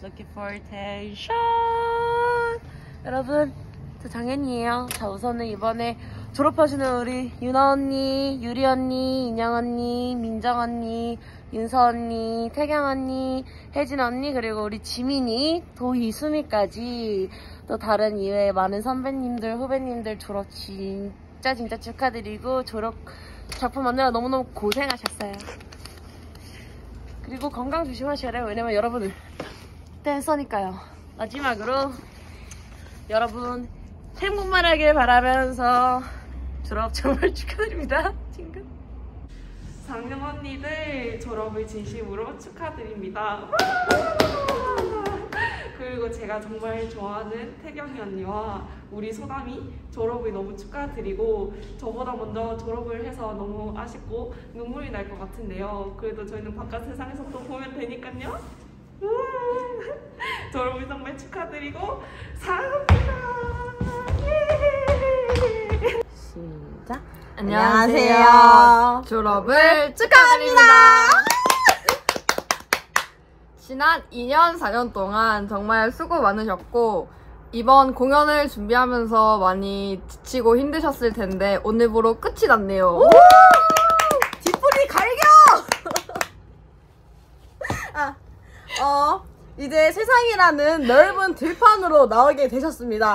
Looking for attention. 여러분, 저 장현이에요. 자, 우선은 이번에 졸업하시는 우리 유나 언니, 유리 언니, 인영 언니, 민정 언니, 윤서 언니, 태경 언니, 혜진 언니, 그리고 우리 지민이, 도희, 수미까지 또 다른 이외에 많은 선배님들, 후배님들 졸업 진짜 축하드리고 졸업 작품 만들어 너무너무 고생하셨어요. 그리고 건강 조심하셔야 돼요. 왜냐면 여러분은 댄서니까요. 마지막으로 여러분 행복만 하길 바라면서 졸업 정말 축하드립니다. 친구. 장현 언니들 졸업을 진심으로 축하드립니다. 그리고 제가 정말 좋아하는 태경이 언니와 우리 소담이 졸업을 너무 축하드리고 저보다 먼저 졸업을 해서 너무 아쉽고 눈물이 날 것 같은데요. 그래도 저희는 바깥 세상에서 또 보면 되니까요. 졸업을 정말 축하드리고 사랑합니다. 시작. 안녕하세요. 졸업을 축하드립니다. 지난 2년, 4년 동안 정말 수고 많으셨고 이번 공연을 준비하면서 많이 지치고 힘드셨을 텐데 오늘부로 끝이 났네요. 뒷풀이 갈겨! 이제 세상이라는 넓은 들판으로 나오게 되셨습니다.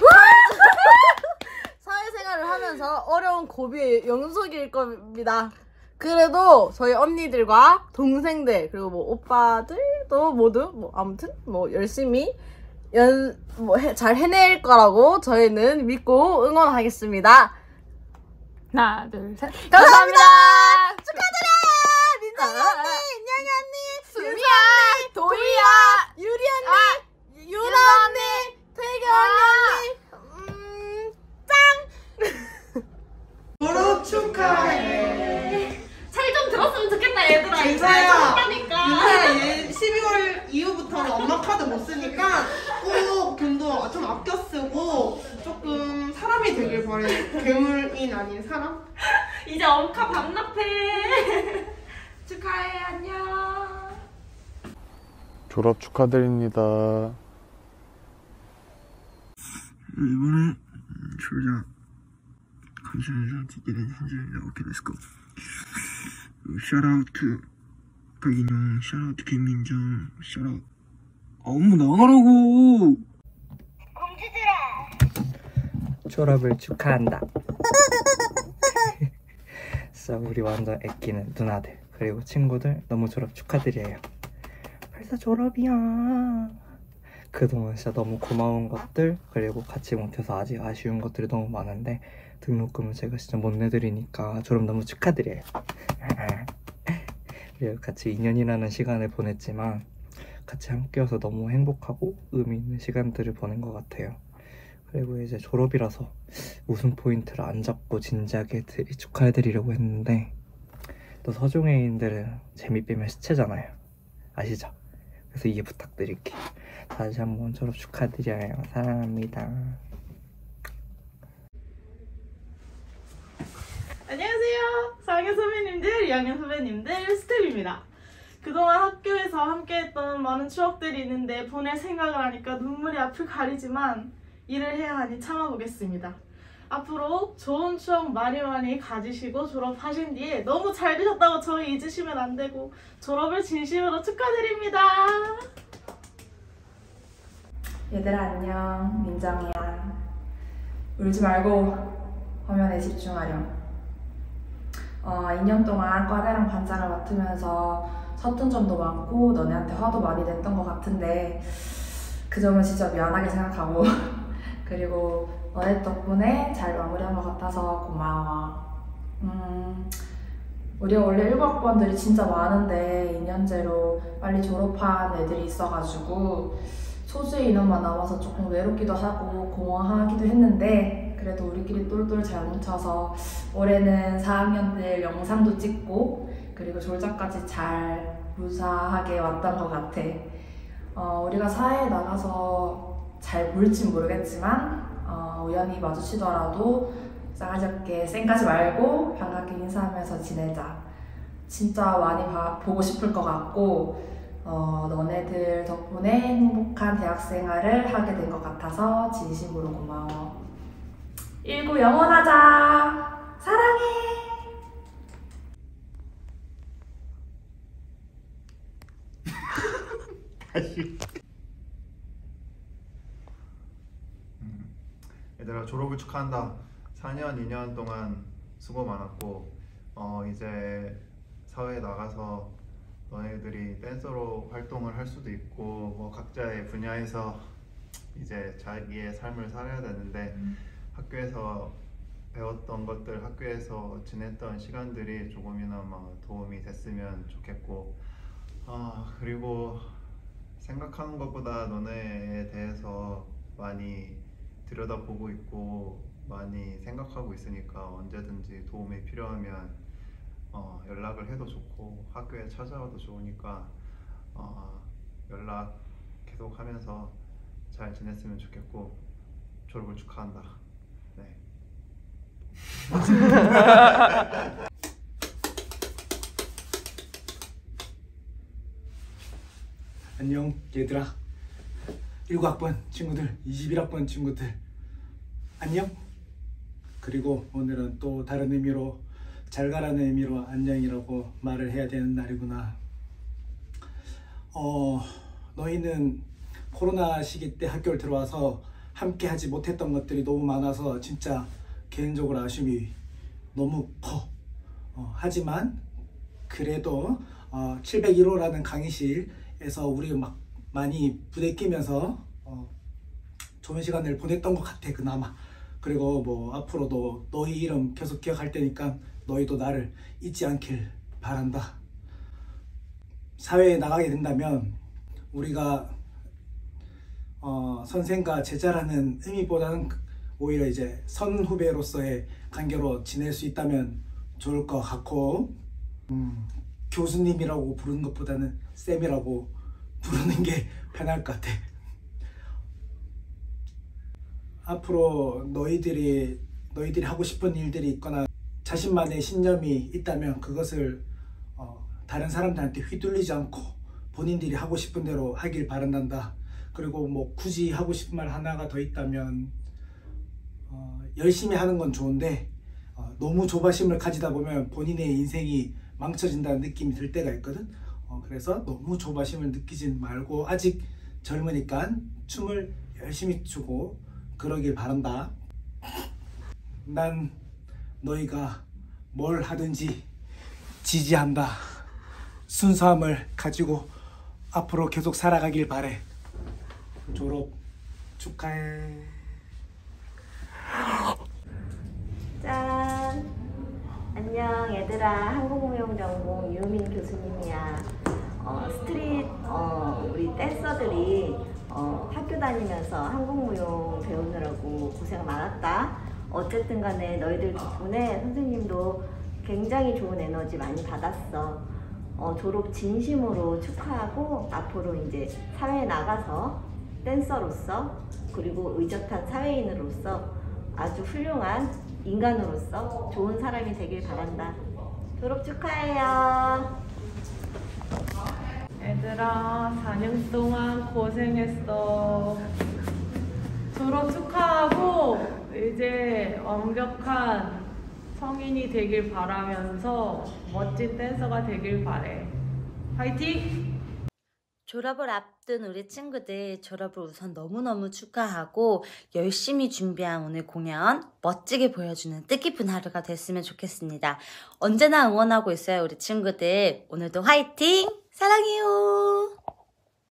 사회생활을 하면서 어려운 고비의 영속일 겁니다. 그래도 저희 언니들과 동생들 그리고 뭐 오빠들도 모두 뭐 아무튼 뭐 열심히 잘 해낼 거라고 저희는 믿고 응원하겠습니다. 하나, 둘, 셋. 감사합니다. 축하드려요. 민정이 언니, 인영이 언니, 수미야, 도희야, 유리 언니, 유나 언니, 태경 언니, 짱! 졸업 축하해. 잘 좀 들었으면 좋겠다 얘들아. 윤서야, 윤서야 얘 12월 이후부터는 엄마 카드 못 쓰니까 꼭 돈도 좀 아껴 쓰고 조금 사람이 되길 바래. 괴물인 아닌 사람? 이제 엄카 반납해. 축하해. 안녕. 졸업 축하드립니다. 이번에 졸작 감사해서 듣게 된 현재입니다. 오케이, 렛츠고. 샤라우트 박인영, 샤라우트 김민정, 샤라우트 엄마 나가라고. 졸업을 축하한다. 진짜 우리 완전 애끼는 누나들 그리고 친구들 너무 졸업 축하드려요. 벌써 졸업이야. 그동안 진짜 너무 고마운 것들 그리고 같이 못해서 아직 아쉬운 것들이 너무 많은데 등록금을 제가 진짜 못 내드리니까 졸업 너무 축하드려요. 그리고 같이 2년이라는 시간을 보냈지만 같이 함께여서 너무 행복하고 의미 있는 시간들을 보낸 것 같아요. 그리고 이제 졸업이라서 웃음 포인트를 안 잡고 진지하게 축하해드리려고 했는데 또 서중회인들은 재미 빼면 시체잖아요. 아시죠? 그래서 이해 부탁드릴게요. 다시 한번 졸업 축하드려요. 사랑합니다. 안녕하세요. 4학년 선배님들, 2학년 선배님들, 스텝입니다. 그동안 학교에서 함께했던 많은 추억들이 있는데 보낼 생각을 하니까 눈물이 앞을 가리지만 일을 해야 하니 참아보겠습니다. 앞으로 좋은 추억 많이 가지시고 졸업하신 뒤에 너무 잘 되셨다고 저희 잊으시면 안 되고 졸업을 진심으로 축하드립니다. 얘들아 안녕, 민정이야. 울지 말고 화면에 집중하렴. 2년 동안 과대랑 반장을 맡으면서 서툰 점도 많고 너네한테 화도 많이 냈던 것 같은데 그 점은 진짜 미안하게 생각하고 그리고 너네 덕분에 잘 마무리한 것 같아서 고마워. 우리가 원래 1학번들이 진짜 많은데 2년제로 빨리 졸업한 애들이 있어가지고 소수의 인원만 남아서 조금 외롭기도 하고 공허하기도 했는데 그래도 우리끼리 똘똘 잘 뭉쳐서 올해는 4학년들 영상도 찍고 그리고 졸작까지 잘 무사하게 왔던 것 같아. 우리가 사회에 나가서 잘 보일진 모르겠지만 우연히 마주치더라도 싸가지 없게 쌩까지 말고 반갑게 인사하면서 지내자. 진짜 많이 보고 싶을 것 같고 너네들 덕분에 행복한 대학생활을 하게 된 것 같아서 진심으로 고마워. 19 영원하자. 사랑해. 다시. 얘들아, 졸업을 축하한다. 4년, 2년 동안 수고 많았고 이제 사회에 나가서 너네들이 댄서로 활동을 할 수도 있고 뭐 각자의 분야에서 이제 자기의 삶을 살아야 되는데 학교에서 배웠던 것들, 학교에서 지냈던 시간들이 조금이나마 도움이 됐으면 좋겠고 그리고 생각하는 것보다 너네에 대해서 많이 들여다보고 있고 많이 생각하고 있으니까 언제든지 도움이 필요하면 연락을 해도 좋고 학교에 찾아와도 좋으니까 연락 계속 하면서 잘 지냈으면 좋겠고 졸업을 축하한다. 네. 안녕 얘들아. 19학번 친구들, 21학번 친구들 안녕. 그리고 오늘은 또 다른 의미로 잘 가라는 의미로 안녕이라고 말을 해야 되는 날이구나. 너희는 코로나 시기 때 학교를 들어와서 함께 하지 못했던 것들이 너무 많아서 진짜 개인적으로 아쉬움이 너무 커. 하지만 그래도 701호라는 강의실에서 우리 막 많이 부대끼면서 좋은 시간을 보냈던 것 같아, 그나마. 그리고 뭐 앞으로도 너희 이름 계속 기억할 테니까 너희도 나를 잊지 않길 바란다. 사회에 나가게 된다면 우리가 선생과 제자라는 의미보다는 오히려 이제 선후배로서의 관계로 지낼 수 있다면 좋을 것 같고, 교수님이라고 부르는 것보다는 쌤이라고 부르는 게 편할 것 같아. 앞으로 너희들이 하고 싶은 일들이 있거나 자신만의 신념이 있다면 그것을 다른 사람들한테 휘둘리지 않고 본인들이 하고 싶은 대로 하길 바란단다. 그리고 뭐 굳이 하고 싶은 말 하나가 더 있다면 열심히 하는 건 좋은데 너무 조바심을 가지다 보면 본인의 인생이 망쳐진다는 느낌이 들 때가 있거든. 그래서 너무 조바심을 느끼진 말고 아직 젊으니까 춤을 열심히 추고 그러길 바란다. 난 너희가 뭘 하든지 지지한다. 순수함을 가지고 앞으로 계속 살아가길 바래. 졸업 축하해. 짠! 안녕 얘들아, 한국무용 전공 유민 교수님이야. 스트릿 우리 댄서들이 학교 다니면서 한국무용 배우느라고 고생 많았다. 어쨌든 간에 너희들 덕분에 선생님도 굉장히 좋은 에너지 많이 받았어. 졸업 진심으로 축하하고 앞으로 이제 사회에 나가서 댄서로서 그리고 의젓한 사회인으로서 아주 훌륭한 인간으로서 좋은 사람이 되길 바란다. 졸업 축하해요. 얘들아, 4년 동안 고생했어. 졸업 축하하고 이제 완벽한 성인이 되길 바라면서 멋진 댄서가 되길 바래. 화이팅! 졸업을 앞둔 우리 친구들 졸업을 우선 너무너무 축하하고 열심히 준비한 오늘 공연 멋지게 보여주는 뜻깊은 하루가 됐으면 좋겠습니다. 언제나 응원하고 있어요, 우리 친구들. 오늘도 화이팅! 사랑해요.